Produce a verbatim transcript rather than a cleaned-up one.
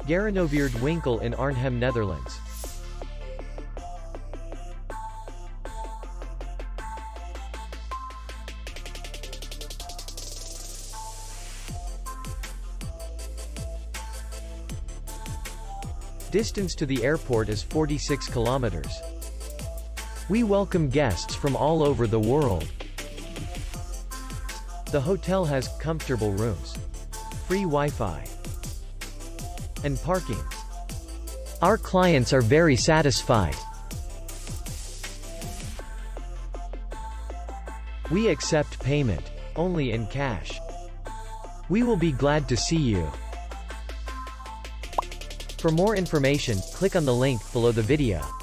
Gerenoveerde winkel in Arnhem, Netherlands. Distance to the airport is forty-six kilometers. We welcome guests from all over the world. The hotel has comfortable rooms, free Wi-Fi, and parking. Our clients are very satisfied. We accept payment only in cash. We will be glad to see you. For more information, click on the link below the video.